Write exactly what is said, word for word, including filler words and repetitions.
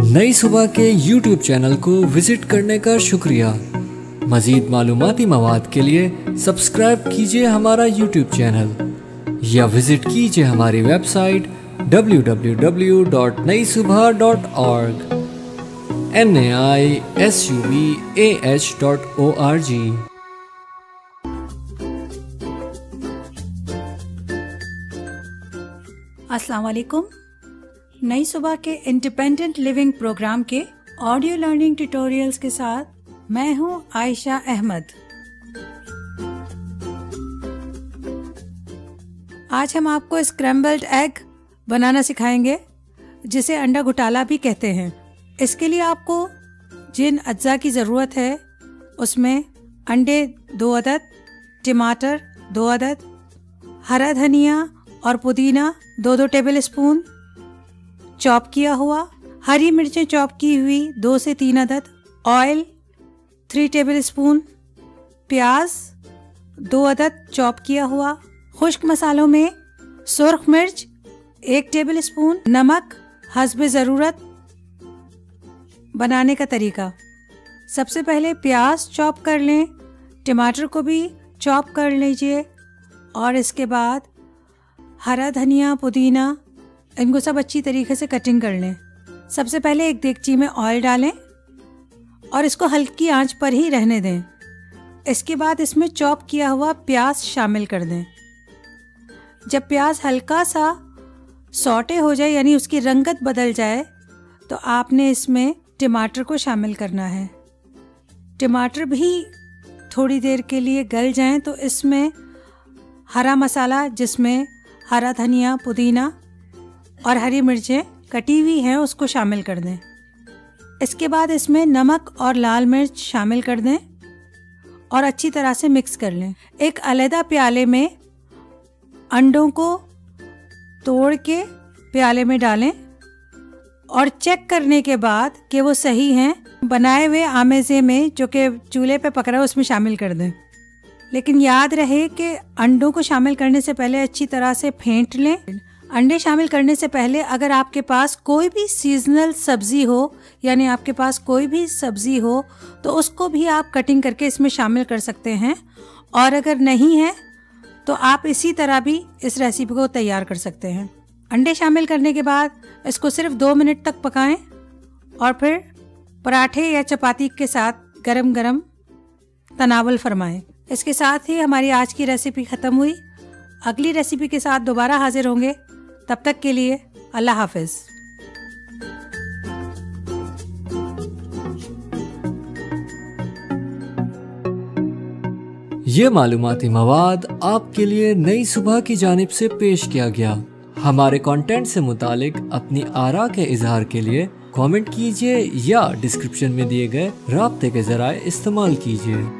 नई सुबह के YouTube channel को विजिट करने का शुक्रिया। मज़ीद मालूमाती मवाद के लिए सब्सक्राइब कीजिए हमारा यूट्यूब चैनल या विजिट कीजिए हमारी website W W W dot Nai Subah dot org N A I S U B A H dot O R G. अस्सलाम वालेकुम। नई सुबह के इंडिपेंडेंट लिविंग प्रोग्राम के ऑडियो लर्निंग ट्यूटोरियल्स के साथ मैं हूं आयशा अहमद। आज हम आपको स्क्रैम्बल्ड एग बनाना सिखाएंगे, जिसे अंडा घोटाला भी कहते हैं। इसके लिए आपको जिन अज्जा की ज़रूरत है उसमें अंडे दो अदद, टमाटर दो अदद, हरा धनिया और पुदीना दो दो टेबल स्पून, चॉप किया हुआ हरी मिर्चें चॉप की हुई दो से तीन अदद, ऑयल थ्री टेबल स्पून, प्याज दो अदद चॉप किया हुआ, खुश्क मसालों में सुर्ख मिर्च एक टेबल स्पून, नमक हस्बे ज़रूरत। बनाने का तरीका, सबसे पहले प्याज चॉप कर लें, टमाटर को भी चॉप कर लीजिए और इसके बाद हरा धनिया पुदीना इनको सब अच्छी तरीके से कटिंग कर लें। सबसे पहले एक देगची में ऑयल डालें और इसको हल्की आंच पर ही रहने दें। इसके बाद इसमें चॉप किया हुआ प्याज शामिल कर दें। जब प्याज हल्का सा सौटे हो जाए यानी उसकी रंगत बदल जाए तो आपने इसमें टमाटर को शामिल करना है। टमाटर भी थोड़ी देर के लिए गल जाएं तो इसमें हरा मसाला, जिसमें हरा धनिया पुदीना और हरी मिर्चें कटी हुई हैं, उसको शामिल कर दें। इसके बाद इसमें नमक और लाल मिर्च शामिल कर दें और अच्छी तरह से मिक्स कर लें। एक अलग प्याले में अंडों को तोड़ के प्याले में डालें और चेक करने के बाद कि वो सही हैं, बनाए हुए आमेज़े में जो कि चूल्हे पे पक रहा है उसमें शामिल कर दें। लेकिन याद रहे कि अंडों को शामिल करने से पहले अच्छी तरह से फेंट लें। अंडे शामिल करने से पहले अगर आपके पास कोई भी सीजनल सब्जी हो, यानी आपके पास कोई भी सब्जी हो, तो उसको भी आप कटिंग करके इसमें शामिल कर सकते हैं। और अगर नहीं है तो आप इसी तरह भी इस रेसिपी को तैयार कर सकते हैं। अंडे शामिल करने के बाद इसको सिर्फ दो मिनट तक पकाएं और फिर पराठे या चपाती के साथ गरम गरम तनावल फरमाएं। इसके साथ ही हमारी आज की रेसिपी ख़त्म हुई। अगली रेसिपी के साथ दोबारा हाजिर होंगे। तब तक के लिए अल्लाह हाफिज़। ये मालूमाती मवाद आपके लिए नई सुबह की जानिब से पेश किया गया। हमारे कंटेंट से मुतालिक अपनी आरा के इजहार के लिए कमेंट कीजिए या डिस्क्रिप्शन में दिए गए राब्ते के जराए इस्तेमाल कीजिए।